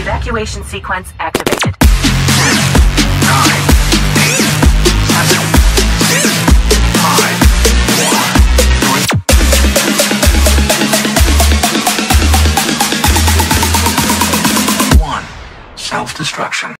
Evacuation sequence activated. 9, 8, 7, 6, 5, 4, 3, 2, 1. Self-destruction.